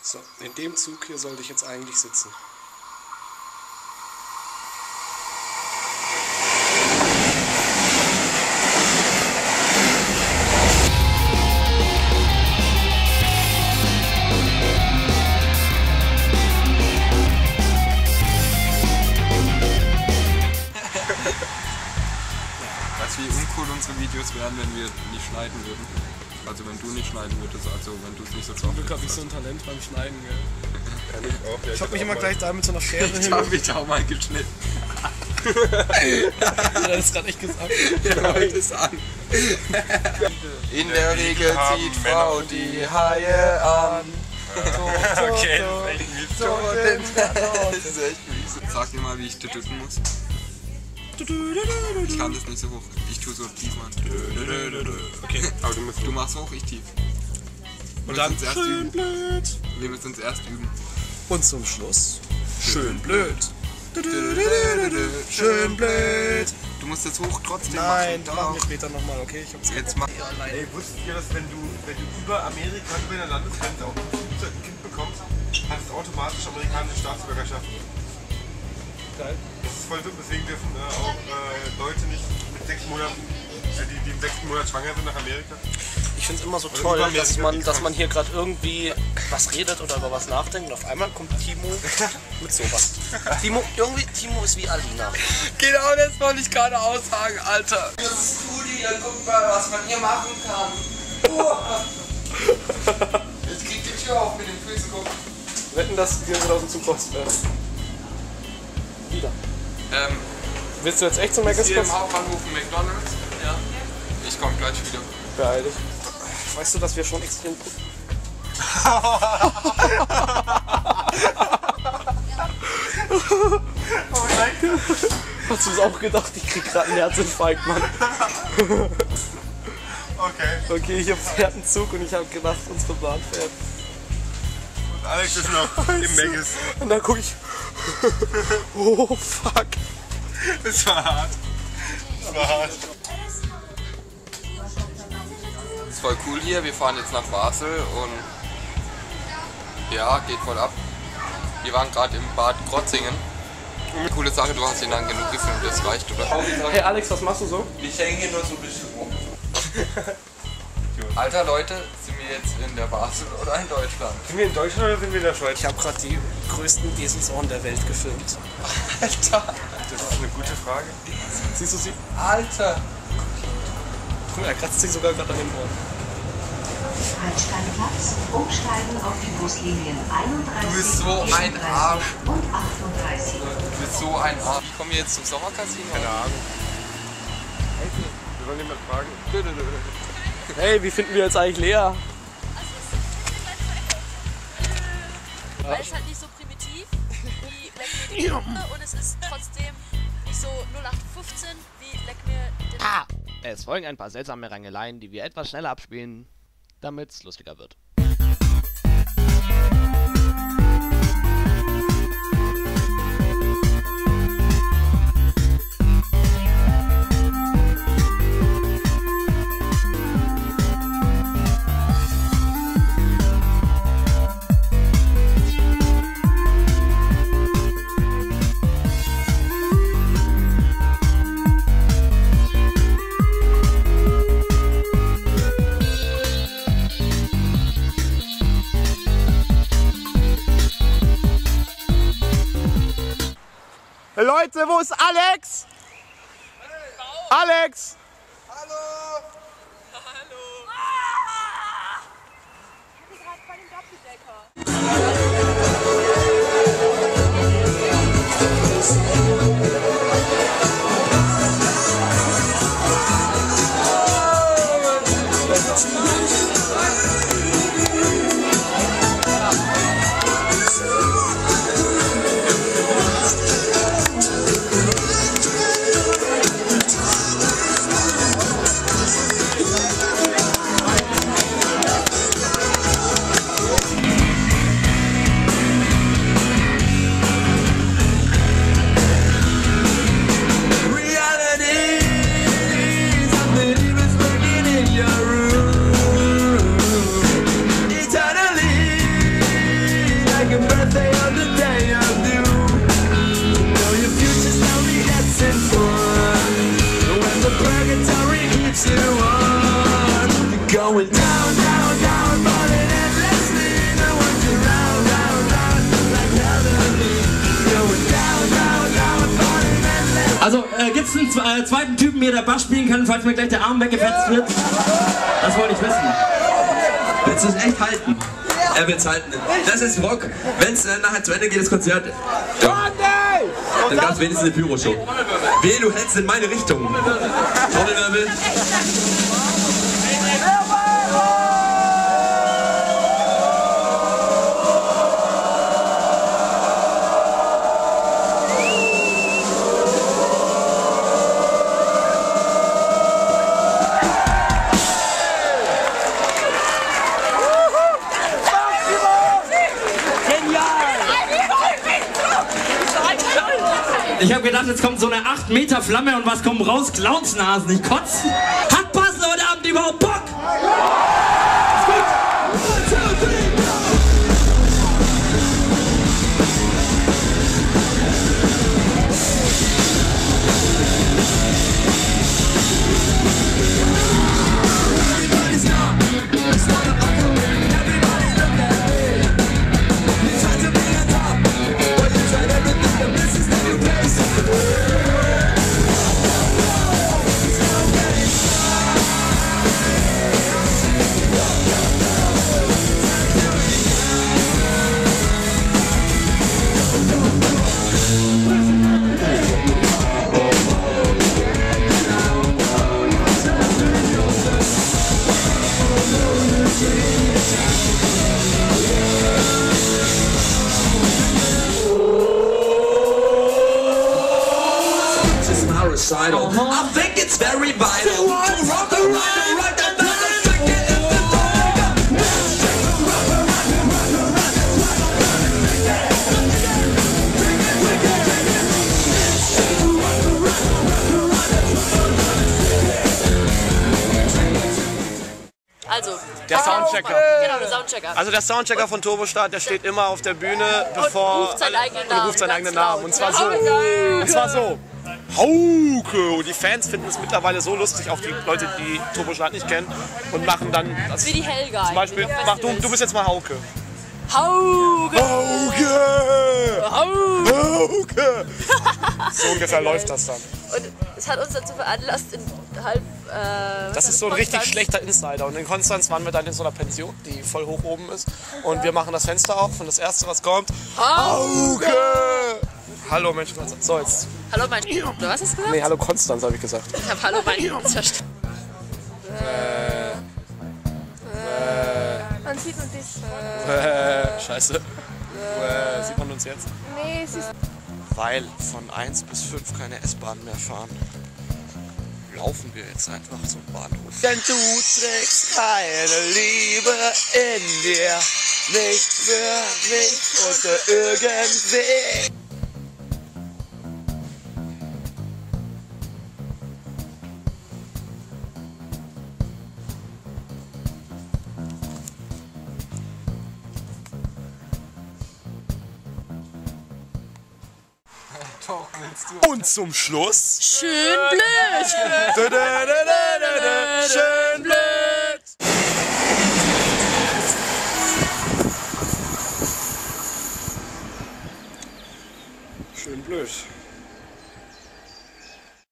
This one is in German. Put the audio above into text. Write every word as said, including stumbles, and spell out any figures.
So, in dem Zug hier sollte ich jetzt eigentlich sitzen. Weißt du, wie uncool unsere Videos wären, wenn wir nicht schneiden würden? Also wenn du nicht schneiden würdest, also wenn du es nicht so Zum Glück habe ich so ein Talent beim Schneiden, gell? Kann ich auch, ja, Ich hab mich immer gleich da mit so einer Schere hin. Ich hab mich auch mal geschnitten. Hat er das gerade echt gesagt? Ja, ich das an. In der Regel zieht Frau die Haie an. Okay, das ist echt mies. Das ist echt mies. Sag dir mal, wie ich töten muss. Ich kann das nicht so hoch. Ich tue so tief, Mann. Okay, aber du musst... Du machst hoch, ich tief. Und dann erst schön üben. blöd. Wir müssen uns erst üben. Und zum Schluss schön blöd. Schön blöd. Du musst jetzt hoch trotzdem Nein, machen. machen wir später nochmal, okay? Ich hab's Jetzt mach. Ey, wusstet ihr, dass wenn du, wenn du über Amerika, über eine Landesgrenze auch ein Kind bekommst, hat es automatisch amerikanische Staatsbürgerschaft? Geil. Das ist voll dumm, deswegen dürfen äh, auch äh, Leute nicht mit sechs Monaten, äh, die, die im sechsten Monat schwanger sind, nach Amerika. Ich find's immer so Also toll, über Amerika dass man, nichts dass man hier gerade irgendwie was redet oder über was nachdenkt und auf einmal kommt Timo mit sowas. Timo, irgendwie, Timo ist wie Alina. Genau das wollte ich gerade aussagen, Alter. Das ist cool hier, guck mal, was man hier machen kann. Jetzt kriegt die Tür auf mit den Füßen, guck. Wetten, dass wir wieder aus dem Zug raus werden. Wieder. Ähm, Willst du jetzt echt zum Mc's hier im kommen? Hauptbahnhof ein McDonalds? Ja. Ich komme gleich wieder. Beeil dich. Weißt du, dass wir schon extrem gut... Oh nein! Hast du es auch gedacht? Ich krieg gerade einen Herzinfarkt, Mann. Okay. Okay, ich hab fährt einen Zug und ich hab gedacht, unsere Bahn fährt. Und Alex ist noch im Mc's. Und dann guck ich... Oh, fuck. Das war hart. Das war hart. Ist voll cool hier. Wir fahren jetzt nach Basel und ja, geht voll ab. Wir waren gerade im Bad Krotzingen. Coole Sache, du hast ihn lang genug gefilmt, das reicht, oder? Hey Alex, was machst du so? Ich hänge hier nur so ein bisschen rum. Alter Leute, sind wir jetzt in der Basel oder in Deutschland? Sind wir in Deutschland oder sind wir in der Schweiz? Ich habe gerade die größten Eselsohren der Welt gefilmt. Alter! Das ist eine gute Frage. Siehst du sie? Alter! Guck mal, er kratzt sich sogar gerade an den Ohren. Einsteigplatz, umsteigen auf die Buslinien einunddreißig, Du bist so ein Arsch. und achtunddreißig. Du bist so ein Arsch. Kommen wir jetzt zum Sommercasino? Keine Ahnung. Wir wollen jemand fragen. Hey, wie finden wir jetzt eigentlich Lea? Weil es halt nicht so primitiv wie Leck mir die Kinder und es ist trotzdem nicht so null acht fünfzehn wie Leck mir den... Ah! Es folgen ein paar seltsame Rangeleien, die wir etwas schneller abspielen, damit es lustiger wird. Leute, wo ist Alex? Alex! einen äh, zweiten Typen mir der Bass spielen kann, falls mir gleich der Arm weggefetzt wird? Das wollte ich wissen. Willst du es echt halten? Er will es halten. Das ist Rock. Wenn es äh, nachher zu Ende geht, das Konzert, ja, dann gab es wenigstens eine Pyro-Show. Wehe, du hältst in meine Richtung. Trommelwirbel. Ich habe gedacht, jetzt kommt so eine acht Meter Flamme und was kommt raus? Clownsnasen, ich kotze. Hat Bass, Leute, habt ihr überhaupt Bock? Ist gut. I think it's very vital to rock the right, right, and then the second is the Also, Der Soundchecker. Genau, der Soundchecker. Also der Soundchecker von Turbostart, der steht immer auf der Bühne, bevor und ruft seinen eigenen und Namen. ruft seinen eigenen ganz Namen. laut. Und zwar so. Und zwar so. Hauke! Und die Fans finden es mittlerweile so lustig, auch die Leute, die Turbostart nicht kennen, und machen dann. Das Wie die Helga. Zum Beispiel, mach du, du bist jetzt mal Hauke. Hauke! Hauke! Hauke! Hauke! So ungefähr läuft das dann. Und es hat uns dazu veranlasst, in halb. Äh, Das ist so ein richtig schlechter Insider. Und in Konstanz waren wir dann in so einer Pension, die voll hoch oben ist. Und wir machen das Fenster auf und das erste, was kommt: Hauke! Hallo Mensch, so jetzt. Hallo mein. Oder was hast du gesagt? Nee, hallo Konstanz, habe ich gesagt. Ich habe Hallo mein verstanden. Äh, Man sieht uns nicht. äh, scheiße. Äh, sieht man uns jetzt? Nee, es ist. Weil von eins bis fünf keine S-Bahn mehr fahren, laufen wir jetzt einfach zum Bahnhof. Denn du trägst keine Liebe in dir, nicht für mich und für irgendwen. Und zum Schluss. Schön blöd! Da, da, da, da, da, da, schön blöd! Schön blöd.